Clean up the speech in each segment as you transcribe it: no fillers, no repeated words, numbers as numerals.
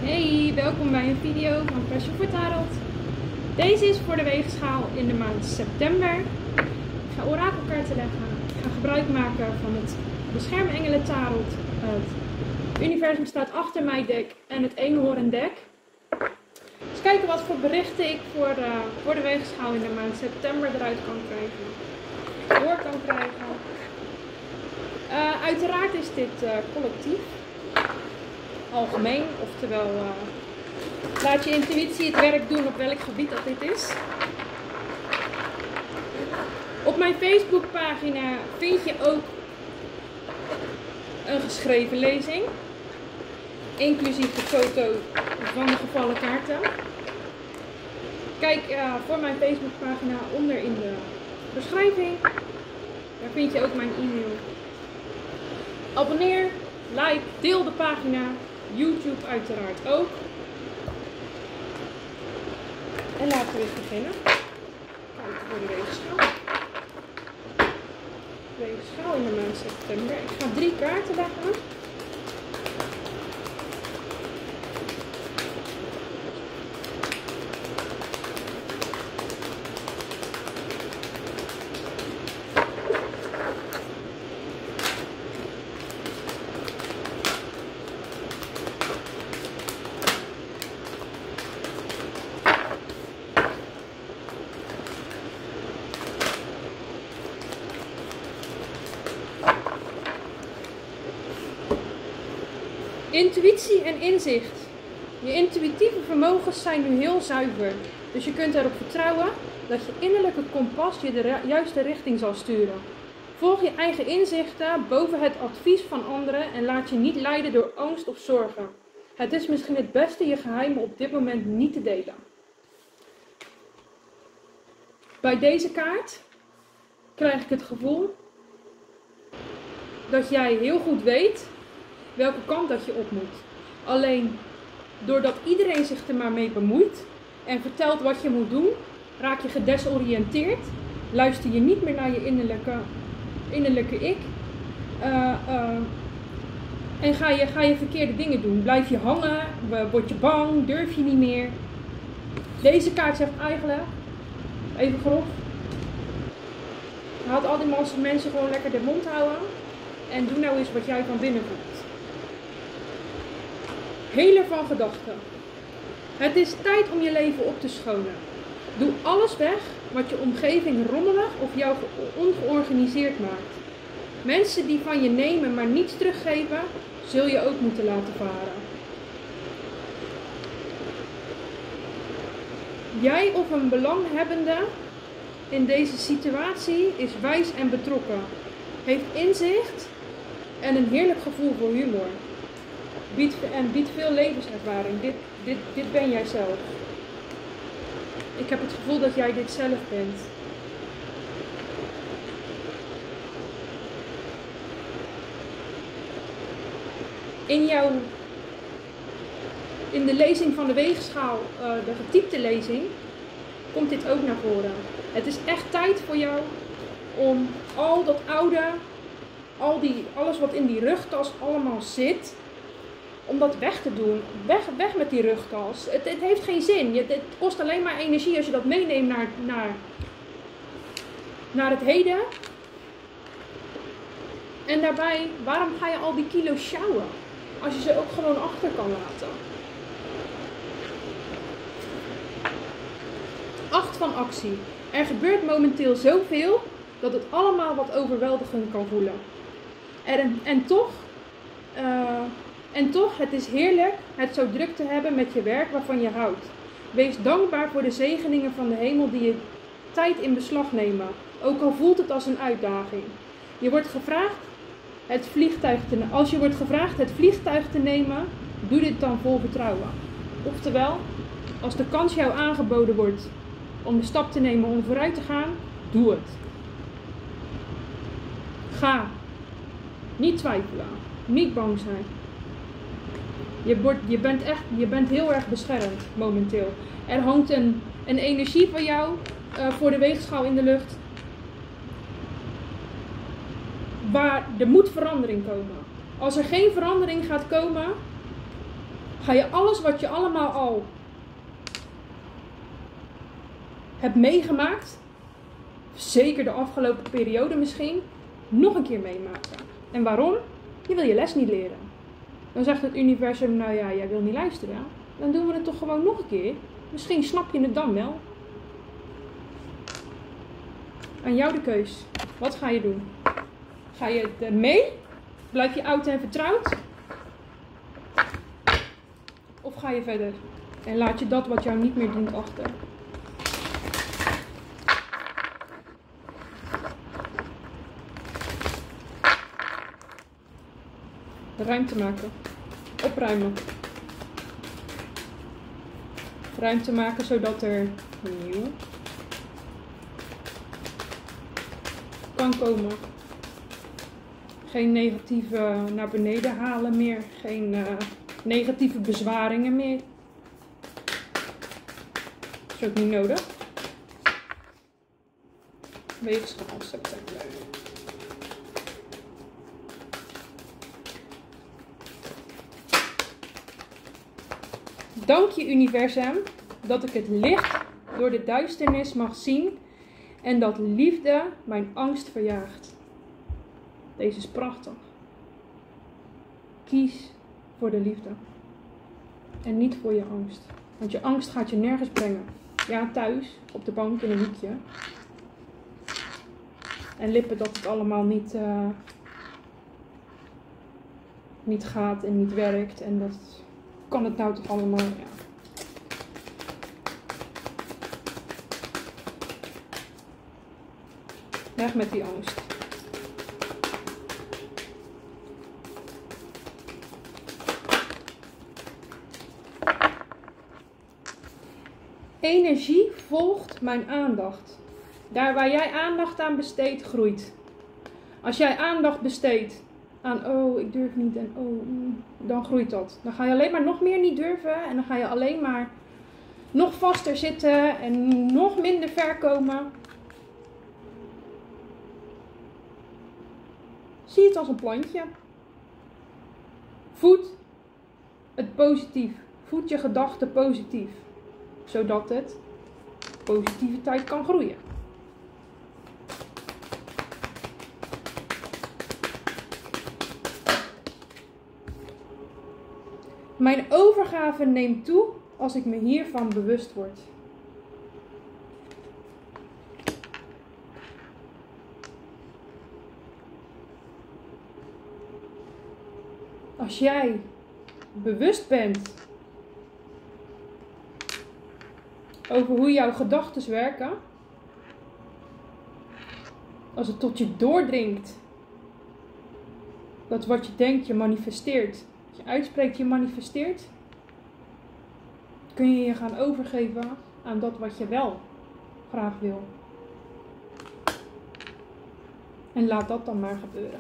Hey, welkom bij een video van Passion for Tarot. Deze is voor de weegschaal in de maand september. Ik ga orakelkaarten leggen. Ik ga gebruik maken van het beschermengelen tarot. Het universum staat achter mij deck en het eenhoorn deck. Dus kijken wat voor berichten ik voor de weegschaal in de maand september eruit kan krijgen. Door kan krijgen. Uiteraard is dit collectief. Algemeen, oftewel laat je intuïtie het werk doen op welk gebied dat dit is. Op mijn Facebookpagina vind je ook een geschreven lezing, inclusief de foto van de gevallen kaarten. Kijk voor mijn Facebookpagina onder in de beschrijving, daar vind je ook mijn e-mail. Abonneer, like, deel de pagina. YouTube uiteraard ook. En laten we eens beginnen. Kijken voor de weegschaal. Weegschaal in de maand september. Ik ga 3 kaarten leggen. Intuïtie en inzicht. Je intuïtieve vermogens zijn nu heel zuiver. Dus je kunt erop vertrouwen dat je innerlijke kompas je de juiste richting zal sturen. Volg je eigen inzichten boven het advies van anderen en laat je niet leiden door angst of zorgen. Het is misschien het beste je geheimen op dit moment niet te delen. Bij deze kaart krijg ik het gevoel dat jij heel goed weet welke kant dat je op moet. Alleen doordat iedereen zich er maar mee bemoeit en vertelt wat je moet doen, raak je gedesoriënteerd, luister je niet meer naar je innerlijke ik en ga je verkeerde dingen doen. Blijf je hangen, word je bang, durf je niet meer. Deze kaart zegt eigenlijk, even grof, laat al die mensen gewoon lekker de mond houden en doe nou eens wat jij van binnen voelt. Heler van gedachten. Het is tijd om je leven op te schonen. Doe alles weg wat je omgeving rommelig of jou ongeorganiseerd maakt. Mensen die van je nemen maar niets teruggeven, zul je ook moeten laten varen. Jij of een belanghebbende in deze situatie is wijs en betrokken, heeft inzicht en een heerlijk gevoel voor humor. Biedt veel levenservaring. Dit ben jij zelf. Ik heb het gevoel dat jij dit zelf bent. In de lezing van de weegschaal, de getypte lezing, komt dit ook naar voren. Het is echt tijd voor jou om al dat oude, alles wat in die rugtas allemaal zit, om dat weg te doen. Weg met die rugtas. Het heeft geen zin. Het kost alleen maar energie als je dat meeneemt naar het heden. En daarbij, waarom ga je al die kilo's sjouwen? Als je ze ook gewoon achter kan laten. 8 van actie. Er gebeurt momenteel zoveel dat het allemaal wat overweldigend kan voelen. En toch, het is heerlijk het zo druk te hebben met je werk waarvan je houdt. Wees dankbaar voor de zegeningen van de hemel die je tijd in beslag nemen, ook al voelt het als een uitdaging. Als je wordt gevraagd het vliegtuig te nemen, doe dit dan vol vertrouwen. Oftewel, als de kans jou aangeboden wordt om de stap te nemen om vooruit te gaan, doe het. Ga. Niet twijfelen. Niet bang zijn. Je bent heel erg beschermd momenteel. Er hangt een energie van jou voor de weegschaal in de lucht. Waar er moet verandering komen. Als er geen verandering gaat komen, Ga je alles wat je allemaal al hebt meegemaakt, zeker de afgelopen periode misschien, nog een keer meemaken. En waarom? Je wil je les niet leren. Dan zegt het universum, nou ja, jij wil niet luisteren. Dan doen we het toch gewoon nog een keer. Misschien snap je het dan wel. Aan jou de keus. Wat ga je doen? Ga je er mee? Blijf je oud en vertrouwd? Of ga je verder? En laat je dat wat jou niet meer dient achter? Ruimte maken. Opruimen. Ruimte maken zodat er nieuw kan komen. Geen negatieve naar beneden halen meer. Geen negatieve bezwaringen meer. Dat is ook niet nodig. Weegschaal september. Dank je universum dat ik het licht door de duisternis mag zien en dat liefde mijn angst verjaagt. Deze is prachtig. Kies voor de liefde en niet voor je angst. Want je angst gaat je nergens brengen. Ja, thuis, op de bank in een hoekje. En lippen dat het allemaal niet gaat en niet werkt. En dat kan het nou toch allemaal, ja. Weg met die angst. Energie volgt mijn aandacht. Daar waar jij aandacht aan besteedt, groeit. Als jij aandacht besteedt aan, oh, ik durf niet en oh, dan groeit dat. Dan ga je alleen maar nog meer niet durven en dan ga je alleen maar nog vaster zitten en nog minder ver komen. Zie het als een plantje. Voed het positief. Voed je gedachten positief. Zodat het positiviteit kan groeien. Mijn overgave neemt toe als ik me hiervan bewust word. Als jij bewust bent over hoe jouw gedachten werken, als het tot je doordringt, dat wat je denkt je manifesteert, wat je uitspreekt je manifesteert, kun je je gaan overgeven aan dat wat je wel graag wil. En laat dat dan maar gebeuren.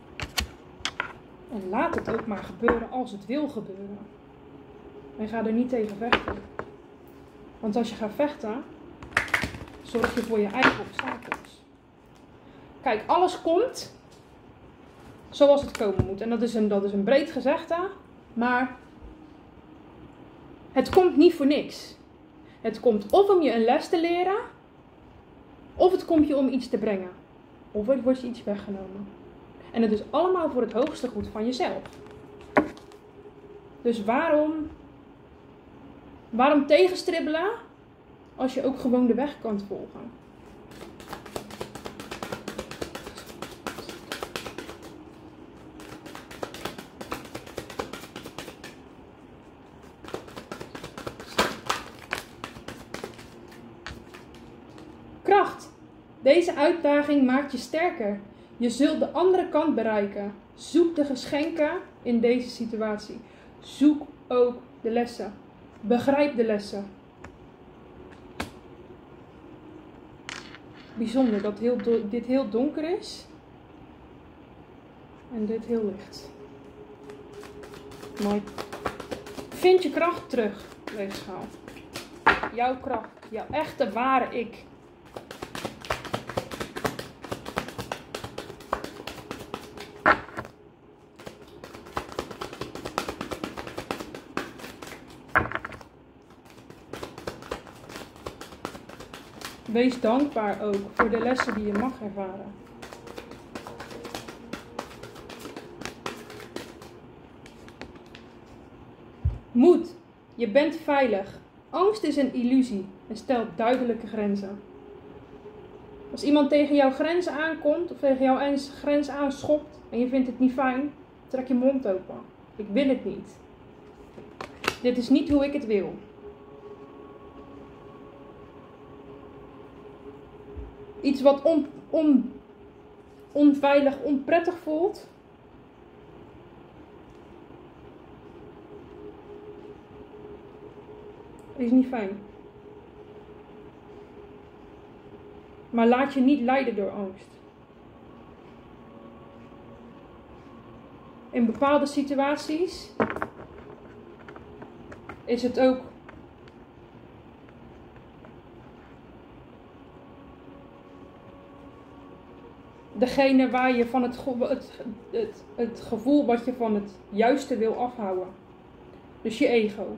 En laat het ook maar gebeuren als het wil gebeuren. En ga er niet tegen vechten. Want als je gaat vechten, zorg je voor je eigen obstakels. Kijk, alles komt zoals het komen moet. En dat is een breed gezegde, maar het komt niet voor niks. Het komt of om je een les te leren, of het komt je om iets te brengen. Of het wordt je iets weggenomen. En het is allemaal voor het hoogste goed van jezelf. Dus waarom tegenstribbelen als je ook gewoon de weg kan volgen? Kracht. Deze uitdaging maakt je sterker. Je zult de andere kant bereiken. Zoek de geschenken in deze situatie. Zoek ook de lessen. Begrijp de lessen. Bijzonder dat dit heel donker is. En dit heel licht. Mooi. Vind je kracht terug, weegschaal. Jouw kracht. Jouw echte, ware ik. Wees dankbaar ook voor de lessen die je mag ervaren. Moed. Je bent veilig. Angst is een illusie en stelt duidelijke grenzen. Als iemand tegen jouw grenzen aankomt of tegen jouw grens aanschopt en je vindt het niet fijn, trek je mond open. Ik wil het niet. Dit is niet hoe ik het wil. Iets wat onveilig, onprettig voelt. Is niet fijn. Maar laat je niet leiden door angst. In bepaalde situaties is het ook degene waar je van het gevoel wat je van het juiste wil afhouden. Dus je ego.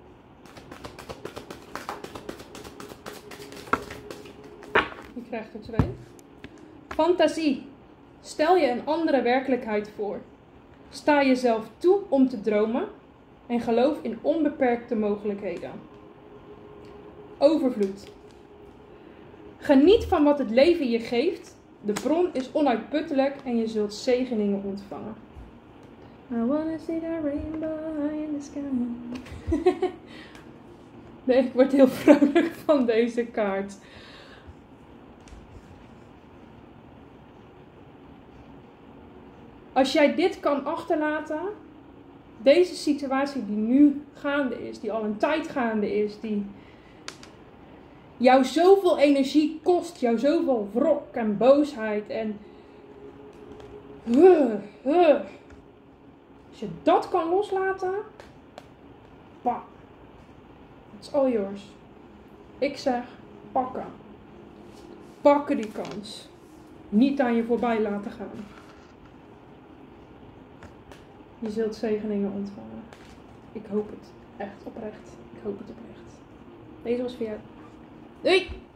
Je krijgt er 2. Fantasie. Stel je een andere werkelijkheid voor. Sta jezelf toe om te dromen en geloof in onbeperkte mogelijkheden. Overvloed. Geniet van wat het leven je geeft. De bron is onuitputtelijk en je zult zegeningen ontvangen. I wanna see the rainbow high in the sky. Nee, ik word heel vrolijk van deze kaart. Als jij dit kan achterlaten, deze situatie die nu gaande is, die al een tijd gaande is, die jou zoveel energie kost, jou zoveel wrok en boosheid en als je dat kan loslaten, it's all yours. Ik zeg pakken. Pakken die kans. Niet aan je voorbij laten gaan. Je zult zegeningen ontvangen. Ik hoop het echt oprecht. Ik hoop het oprecht. Deze was voor jou. Doei!